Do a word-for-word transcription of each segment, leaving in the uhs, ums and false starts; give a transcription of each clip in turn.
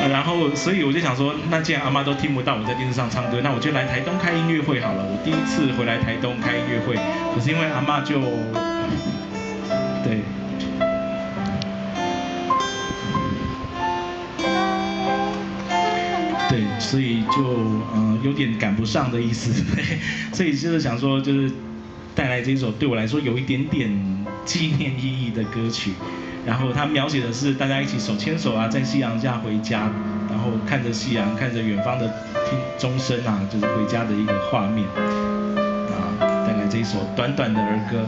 然后，所以我就想说，那既然阿妈都听不到我在电视上唱歌，那我就来台东开音乐会好了。我第一次回来台东开音乐会，可是因为阿妈就，对。对，所以就呃有点赶不上的意思，所以就是想说，就是带来这首对我来说有一点点纪念意义的歌曲。然后它描写的是大家一起手牵手啊，在夕阳下回家，然后看着夕阳，看着远方的听钟声啊，就是回家的一个画面。啊，带来这一首短短的儿歌。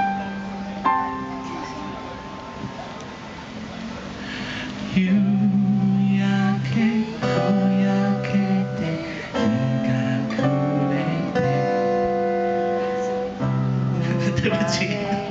对不起。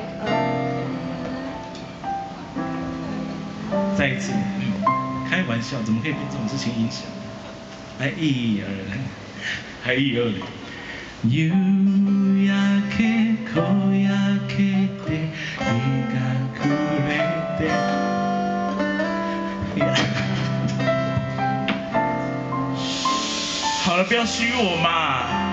再一次，嗯，开玩笑，怎么可以被这种事情影响？来，一二，还一二。夕焼け小焼けて日が暮れて。好了，不要虚我嘛。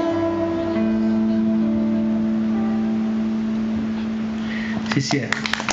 谢谢。